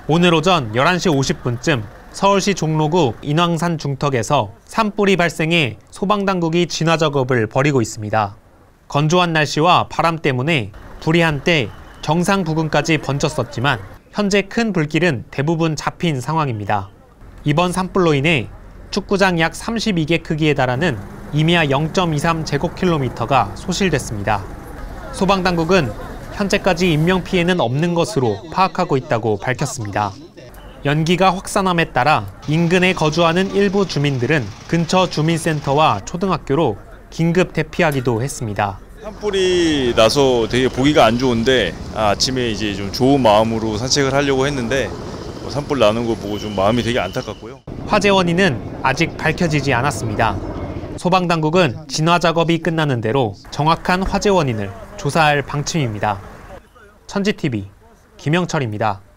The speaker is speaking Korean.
오늘 오전 11시 50분쯤 서울시 종로구 인왕산 중턱에서 산불이 발생해 소방당국이 진화 작업을 벌이고 있습니다. 건조한 날씨와 바람 때문에 불이 한때 정상 부근까지 번졌었지만 현재 큰 불길은 대부분 잡힌 상황입니다. 이번 산불로 인해 축구장 약 32개 크기에 달하는 임야 0.23제곱킬로미터가 소실됐습니다. 소방당국은 현재까지 인명피해는 없는 것으로 파악하고 있다고 밝혔습니다. 연기가 확산함에 따라 인근에 거주하는 일부 주민들은 근처 주민센터와 초등학교로 긴급 대피하기도 했습니다. 산불이 나서 되게 보기가 안 좋은데 아침에 이제 좀 좋은 마음으로 산책을 하려고 했는데 산불 나는 거 보고 좀 마음이 되게 안타깝고요. 화재 원인은 아직 밝혀지지 않았습니다. 소방당국은 진화 작업이 끝나는 대로 정확한 화재 원인을 조사할 방침입니다. 천지TV 김영철입니다.